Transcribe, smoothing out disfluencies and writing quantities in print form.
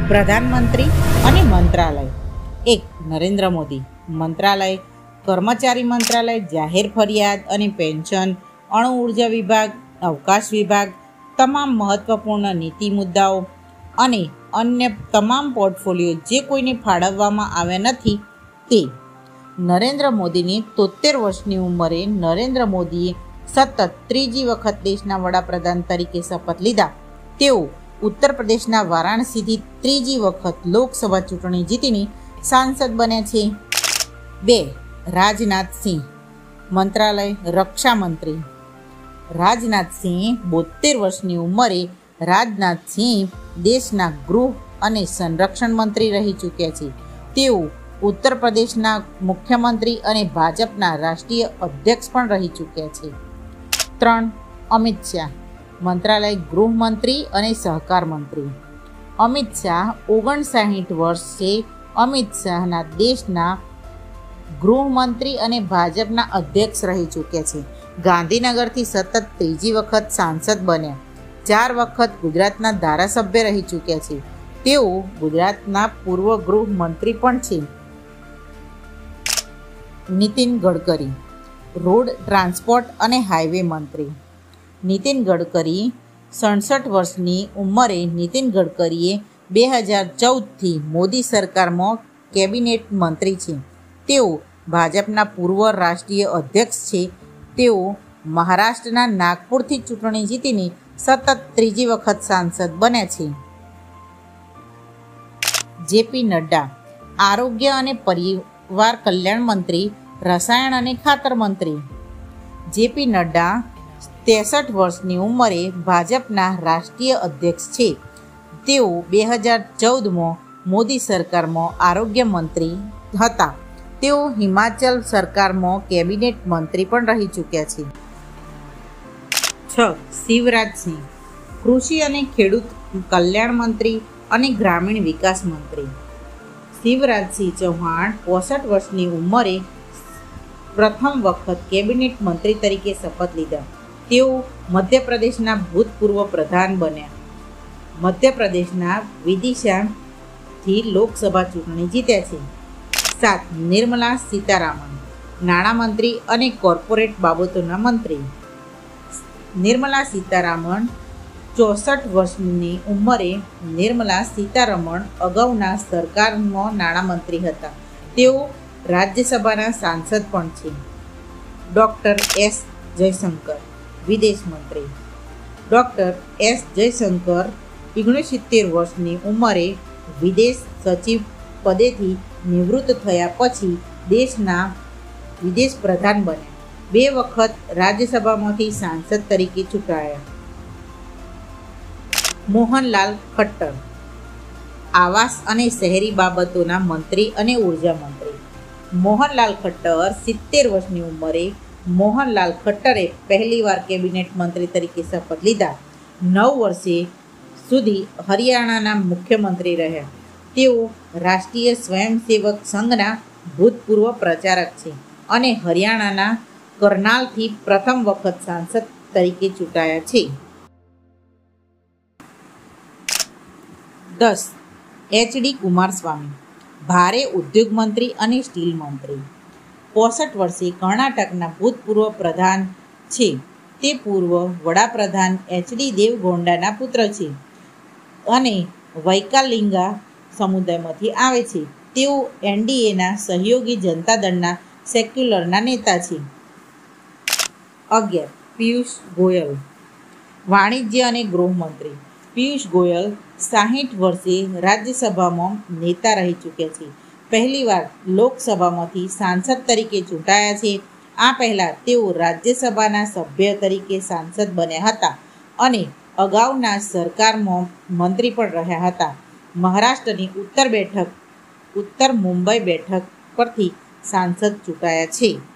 પ્રધાનમંત્રી અને મંત્રાલય. 1. નરેન્દ્ર મોદી. મંત્રાલય: કર્મચારી મંત્રાલય, જાહેર ફરિયાદ અને પેન્શન, અણુ ઉર્જા વિભાગ, અવકાશ વિભાગ, તમામ મહત્વપૂર્ણ નીતિ મુદ્દાઓ અને અન્ય તમામ પોર્ટફોલિયો જે કોઈને ફાળવવામાં આવ્યા નથી તે. નરેન્દ્ર મોદીની 73 વર્ષની ઉંમરે નરેન્દ્ર મોદીએ સતત ત્રીજી વખત દેશના વડાપ્રધાન તરીકે શપથ લીધા. તેઓ ઉત્તર પ્રદેશના વારાણસીથી ત્રીજી વખત લોકસભા ચૂંટણી જીતીને સાંસદ બન્યા છે. 2. રાજનાથ સિંહ. મંત્રાલય: રક્ષા મંત્રી. રાજનાથ સિંહ 72 વર્ષની ઉંમરે રાજનાથ સિંહ દેશના ગૃહ અને સંરક્ષણ મંત્રી રહી ચૂક્યા છે. તેઓ ઉત્તર પ્રદેશના મુખ્યમંત્રી અને ભાજપના રાષ્ટ્રીય અધ્યક્ષ પણ રહી ચૂક્યા છે. 3. અમિત શાહ. મંત્રાલય: ગૃહમંત્રી અને સહકાર મંત્રી. અમિત શાહ 59 વર્ષે અમિત શાહના દેશના ગૃહમંત્રી અને ભાજપના અધ્યક્ષ રહી ચૂક્યા છે. ગાંધીનગરથી સતત ત્રીજી વખત સાંસદ બન્યા. 4 વખત ગુજરાતના ધારાસભ્ય રહી ચૂક્યા છે. તેઓ ગુજરાતના પૂર્વ ગૃહમંત્રી પણ છે. નીતિન ગડકરી. રોડ ટ્રાન્સપોર્ટ અને હાઈવે મંત્રી. નીતિન ગડકરી 67 વર્ષની ઉંમરે નીતિન ગડકરીએ 2014થી મોદી સરકારમાં કેબિનેટ મંત્રી છે. તેઓ ભાજપના પૂર્વ રાષ્ટ્રીય અધ્યક્ષ છે. તેઓ મહારાષ્ટ્રના નાગપુરથી ચૂંટણી જીતીને સતત ત્રીજી વખત સાંસદ બન્યા છે. જેપી નડ્ડા. આરોગ્ય અને પરિવાર કલ્યાણ મંત્રી, રસાયણ અને ખાતર મંત્રી. જેપી નડ્ડા 63 વર્ષની ઉંમરે ભાજપના રાષ્ટ્રીય અધ્યક્ષ છે. તેઓ 2014માં મોદી સરકારમાં આરોગ્ય મંત્રી હતા. તેઓ હિમાચલ સરકારમાં કેબિનેટ મંત્રી પણ રહી ચૂક્યા છે. 6. શિવરાજ સિંહ. કૃષિ અને ખેડૂત કલ્યાણ મંત્રી અને ગ્રામીણ વિકાસ મંત્રી. શિવરાજસિંહ ચૌહાણ 65 વર્ષની ઉંમરે પ્રથમ વખત કેબિનેટ મંત્રી તરીકે શપથ લીધા. તેઓ મધ્યપ્રદેશના ભૂતપૂર્વ પ્રધાન બન્યા. મધ્યપ્રદેશના વિદિશાથી લોકસભા ચૂંટણી જીત્યા છે. 7. નિર્મલા સીતારામન. નાણામંત્રી અને કોર્પોરેટ બાબતોના મંત્રી. નિર્મલા સીતારામન 64 વર્ષની ઉંમરે નિર્મલા સીતારમણ અગાઉના સરકારમાં નાણામંત્રી હતા. તેઓ રાજ્યસભાના સાંસદ પણ છે. Doctor S Jaishankar. વિદેશ મંત્રી. ડૉક્ટર એસ જયશંકર 69 વર્ષની ઉંમરે વિદેશ સચિવ પદેથી નિવૃત્ત થયા પછી દેશના વિદેશ પ્રધાન બન્યા. 2 વખત રાજ્યસભામાંથી સાંસદ તરીકે ચૂંટાયા. મોહનલાલ ખટ્ટર. આવાસ અને શહેરી બાબતોના મંત્રી અને ઉર્જા મંત્રી. મોહનલાલ ખટ્ટર 70 વર્ષની ઉંમરે મોહનલાલ ખટ્ટરે પહેલીવાર કેબિનેટ મંત્રી તરીકે શપથ લીધા. 9 વર્ષે સુધી હરિયાણાના મુખ્યમંત્રી રહ્યા. તેઓ રાષ્ટ્રીય સ્વયંસેવક સંઘના ભૂતપૂર્વ પ્રચારક છે અને હરિયાણાના કરનાલથી પ્રથમ વખત સાંસદ તરીકે ચૂંટાયા છે. 10. એચ.ડી. કુમારસ્વામી. ભારે ઉદ્યોગ મંત્રી અને સ્ટીલ મંત્રી. 65 વર્ષે કર્ણાટકના ભૂતપૂર્વ પ્રધાન છે. તે પૂર્વ વડાપ્રધાન એચ.ડી. દેવગૌડાના પુત્ર છે અને વૈકાલિંગા સમુદાયમાંથી આવે છે. તેઓ એનડીએના સહયોગી જનતા દળના સેક્યુલરના નેતા છે. 11. પિયુષ ગોયલ. વાણિજ્ય અને ગૃહમંત્રી. પિયુષ ગોયલ 60 વર્ષે રાજ્યસભામાં નેતા રહી ચૂક્યા છે. પહેલીવાર લોકસભામાંથી સાંસદ તરીકે ચૂંટાયા છે. આ પહેલાં તેઓ રાજ્યસભાના સભ્ય તરીકે સાંસદ બન્યા હતા અને અગાઉના સરકારમાં મંત્રી પણ રહ્યા હતા. મહારાષ્ટ્રની ઉત્તર મુંબઈ બેઠક પરથી સાંસદ ચૂંટાયા છે.